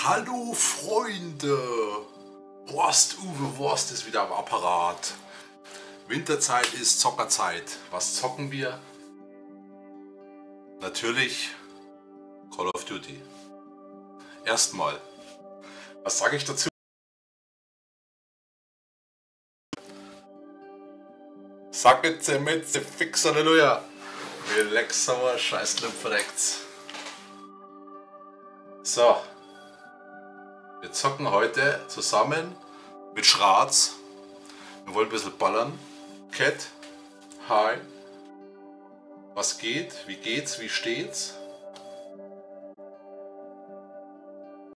Hallo Freunde! Uwe Wurst ist wieder am Apparat. Winterzeit ist Zockerzeit. Was zocken wir? Natürlich Call of Duty. Erstmal, was sage ich dazu? Sacke, Metze, Fix, Halleluja! Relax, sauer, scheiß Lymphorects. So. Wir zocken heute zusammen mit Schraz. Wir wollen ein bisschen ballern. Cat, hi. Was geht? Wie geht's? Wie steht's?